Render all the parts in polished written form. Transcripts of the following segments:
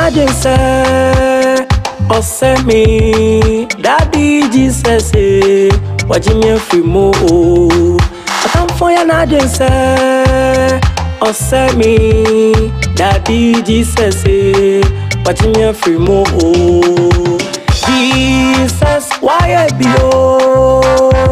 jinse osemi daddy Jesus wajimye frimo atamfo ya na jinse osemi daddy Jesus wajimye frimo Jesus why bio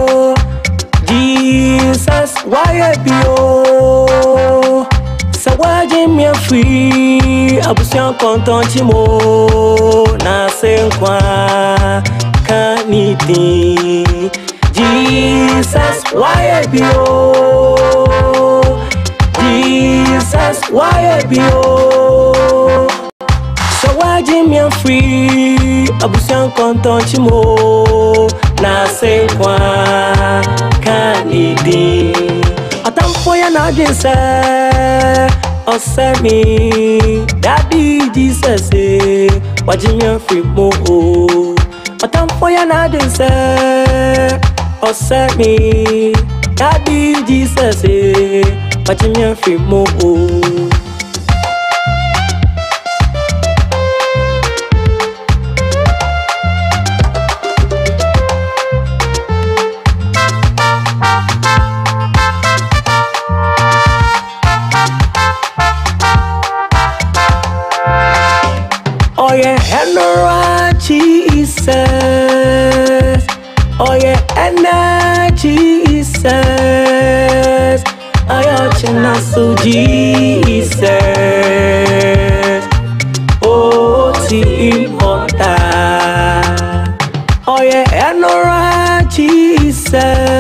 Jesus why bio wajimye free abusian kontonchi mo na senkwa kanidi Jesus why bio Jesus why bio wajimye free abusian kontonchi mo na senkwa kanidi atamfo ya na jinse osemi daddy Jesus wajimye frimo atamfo ya na jinse osemi daddy Jesus wajimye frimo Oh yeah, Henry Jesus. Oh yeah, Henry Jesus. Oh yeah, Chinasu Jesus. Oh, Timota. Oh yeah, Henry Jesus.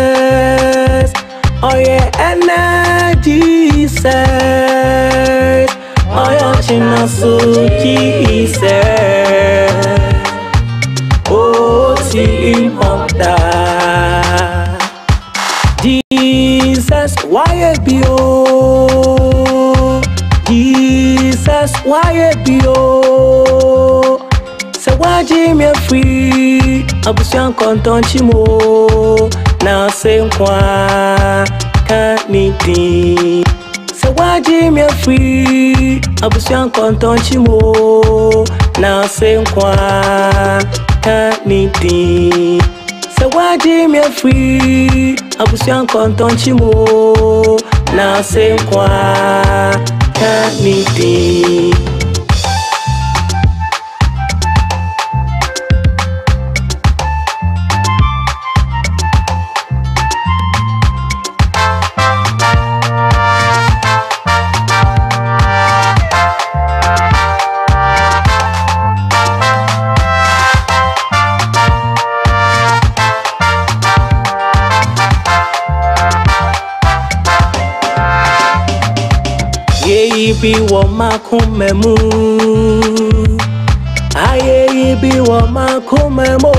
Oh yeah, Henry Jesus. Oh yeah, Chinasu Jesus. Oh, Timota. Jesus, why bio? Jesus, why bio? So wajimye free, abusian kontonchi mo na senkwa kanidi. So wajimye free, abusian kontonchi mo na senkwa kanidi. So wajimye free, abusian kontonchi mo na senkwa kanidi. Bi wo makumemu aye bi wo makumemu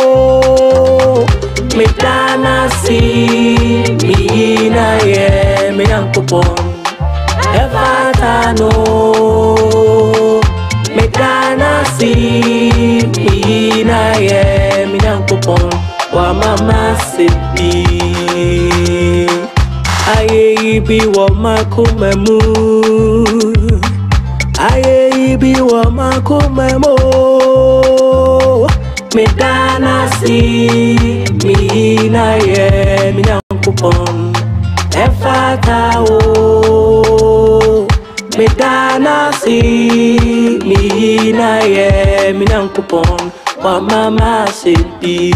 midana si mi na ye mi ankupon efatano midana si mi na ye mi ankupon wa mama sibi aye bi wo makumemu aye bi wo makumemu midana si mi na ye mi nankupon efata o midana si mi na ye mi nankupon wa mama sibi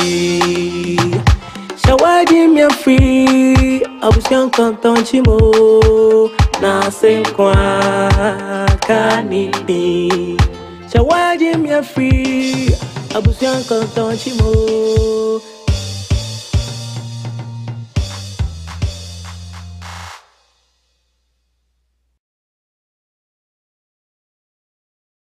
wajimye free abusian kontonchi mo na senkwa kanidi. Wajimye free abusian kontonchi mo